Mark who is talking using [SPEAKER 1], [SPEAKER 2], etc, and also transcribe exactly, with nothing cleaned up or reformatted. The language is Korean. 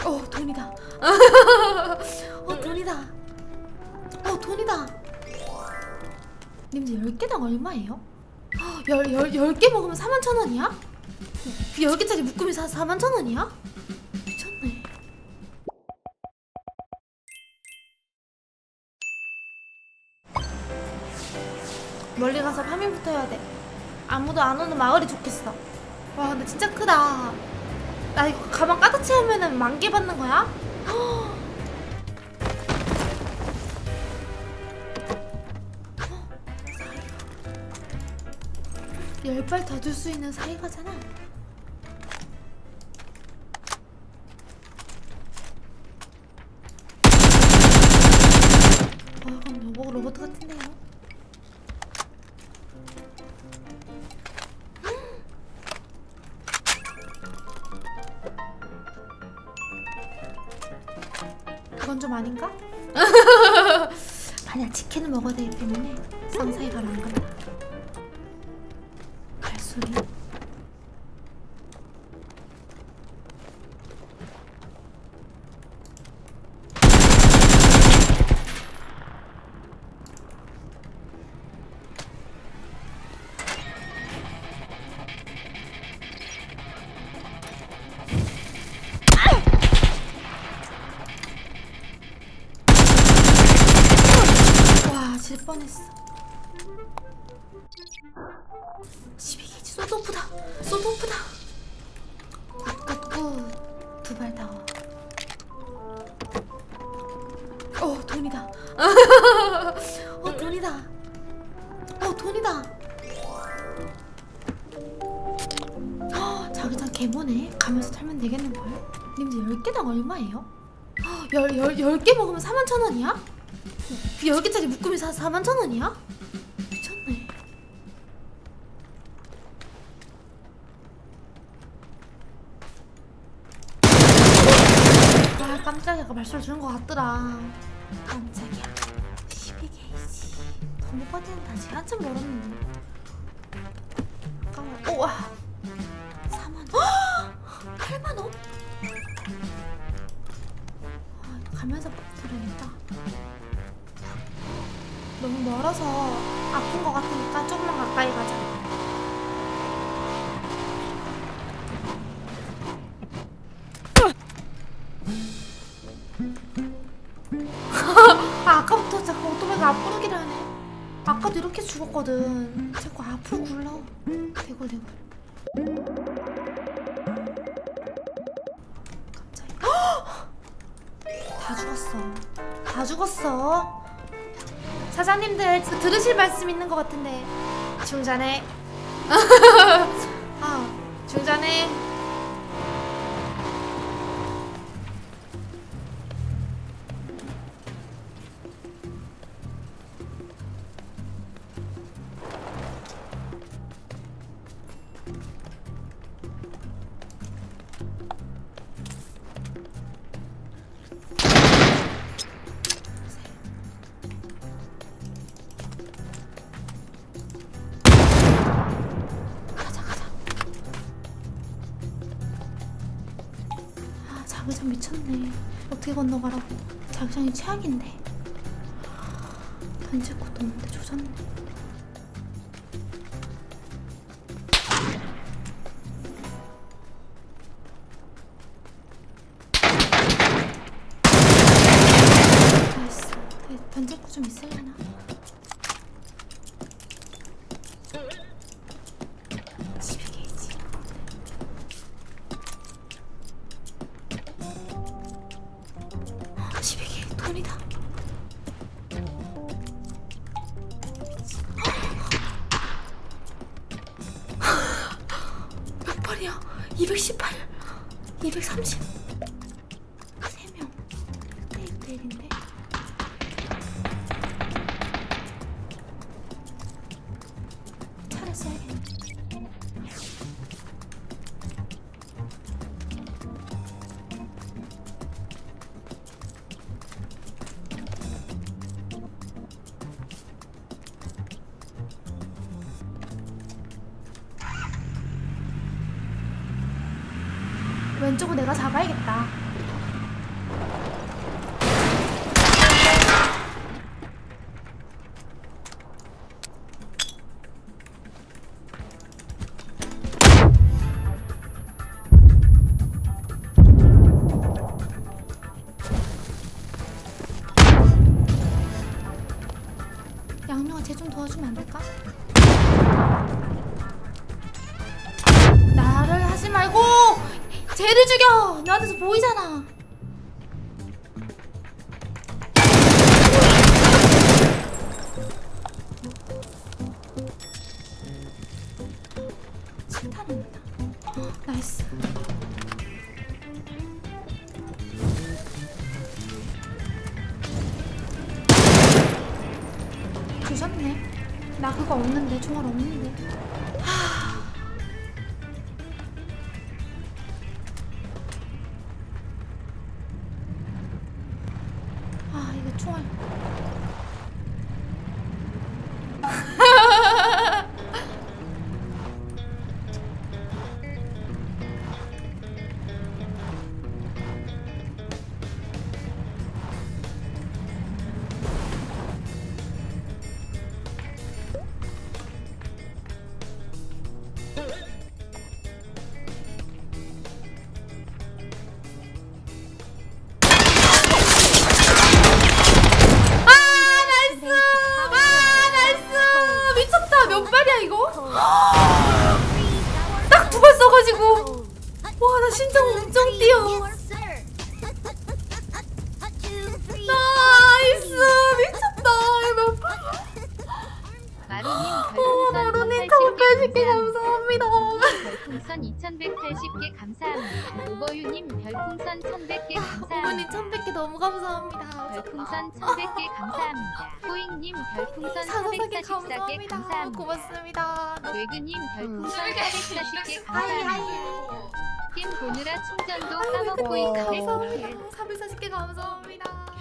[SPEAKER 1] 어 돈이다. 어 돈이다. 어 돈이다. 님들 열 개당 얼마예요? 열, 열, 열 개 먹으면 사만 천 원이야? 그 열 개짜리 묶음이 사, 사만 천 원이야? 미쳤네. 멀리 가서 파밍부터 해야 돼. 아무도 안 오는 마을이 좋겠어. 와 근데 진짜 크다. 나 이거 가방 가득 채우면은 만 개 받는 거야? 열 발 더 줄 수 있는 사이가잖아. 와 그럼 로봇, 로봇 같은데요? 그건 좀 아닌가? 만약 치킨을 먹어야 되기 때문에 쌍사이 가면 안 간다. 발소리. 질 뻔했어. 십이 게이지 소드오프다. 소드오프다. 굿굿굿. 두 발 더. 어 돈이다. 어 돈이다. 어 돈이다. 어, 자기장 개모네. 가면서 털면 되겠는걸? 님들 열 개당 얼마예요? 열, 열, 열 개 먹으면 사만 천 원이야? 그 열 개짜리 묶음이 사, 사만 천 원이야? 미쳤네. 아 깜짝이야. 아까 말소리 주는 것 같더라. 깜짝이야. 십이 게이지 너무 빠진다. 아직 한참 멀었는데. 잠깐만. 우와 사만 원. 팔만 원? 아 가면서 들어야겠다. 너무 멀어서 아픈 것 같으니까 조금만 가까이 가자. 아, 아까부터 자꾸 오토바이가 앞으로 기를 하네. 아까도 이렇게 죽었거든. 자꾸 앞으로 굴러. 대굴 대굴. 갑자기 다 죽었어. 다 죽었어. 사장님들 들으실 말씀 있는 것 같은데 중자네. 아 중자네. 자기장 미쳤네. 어떻게 건너가라고. 자기장이 최악인데. 던질 것도 없는데 조졌네. 나이스. 던질 거 좀 있으려나? 십이 게이지. 십이 개 돈이다. 몇 발이야? 이백십팔, 이백삼십. 세 명. 일 대 일인데. 차를 써야겠네. 왼쪽은 내가 잡아야겠다. 마루아 쟤 좀 도와주면 안 될까? 나를 하지 말고 쟤를 죽여! 너한테서 보이잖아. 실탄입니다. 나이스. 주셨네. 나 그거 없는데, 총알 없는데. 하... 아, 이거 총알. 딱 두 발 써가지고 와 나 심장 엄청 뛰어. 나이스 미쳤다.
[SPEAKER 2] 마루님
[SPEAKER 1] 별풍선 개 감사합니다.
[SPEAKER 2] 별풍선 이천백팔십 개 감사합니다. 오버유님 별풍선 천백 개 감사합니다.
[SPEAKER 1] 어머니 천백 개 너무 감사합니다.
[SPEAKER 2] 별풍선 천백 개 감사합니다. 호잉님 별풍선 사백사십사 개 감사합니다.
[SPEAKER 1] 고맙습니다.
[SPEAKER 2] 외근님 별풍선 사백사십 개
[SPEAKER 1] 하이 하이.
[SPEAKER 2] 감사합니다. 게임 보느라 충전도
[SPEAKER 1] 아이고,
[SPEAKER 2] 까먹고 있네.
[SPEAKER 1] 감사합니다. 사백사십 개 감사합니다.